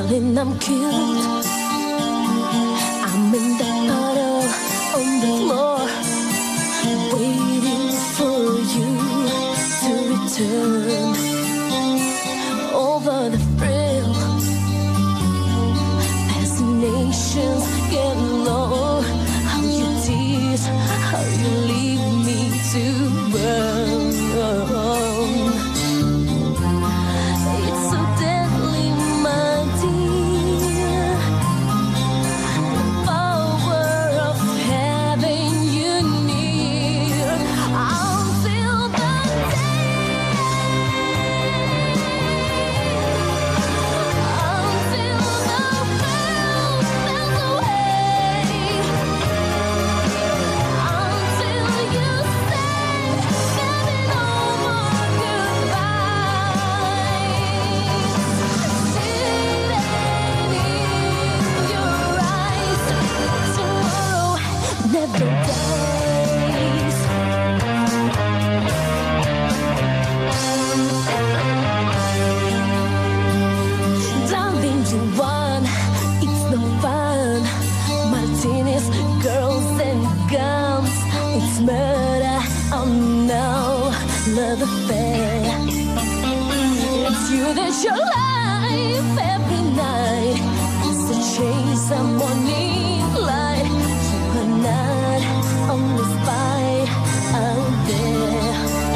darling, I'm killed. I'm in the puddle on the floor, waiting for you to return. Over the thrill, fascinations get low. How you tease, how you leave me to burn. It's so deadly, my dear, the power of having you near. Until the day, until the world melts away, until you say there'll be no more goodbyes. Sitting in your eyes, tomorrow never dies. Darling, you won, it's no fun. Martinis, girls and guns, it's murder, oh no, love affair. It's you that your life every night. It's a chase, a morning light. You are not on the spy out there.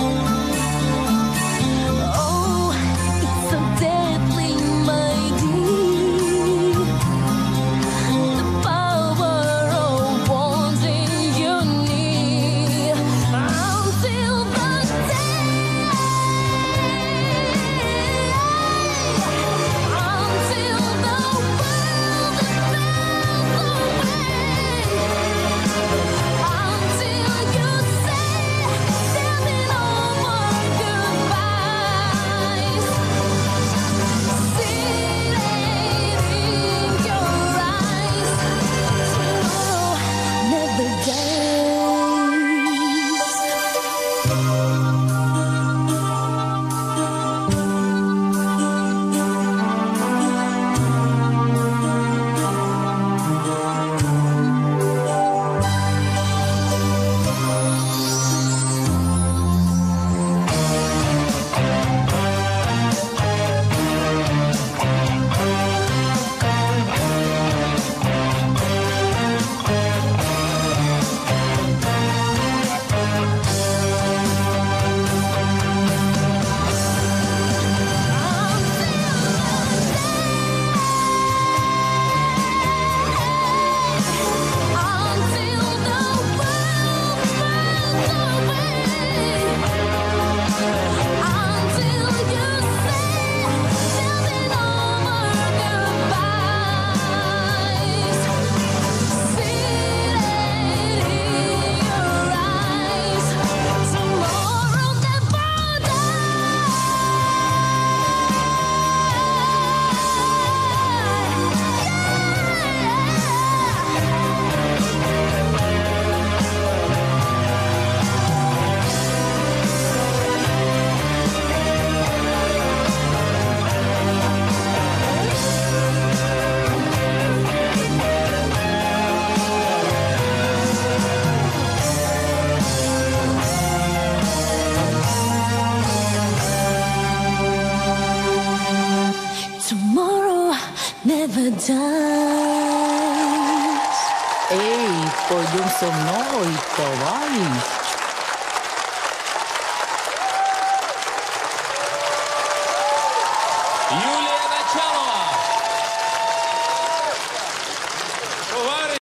Oh, it's so deadly, my dear, the power of wanting you near. Until the day, until the world melts away, until you say there'll be no more goodbyes. Sitting in your eyes, tomorrow never Эй, пойдем со мной, товарищ.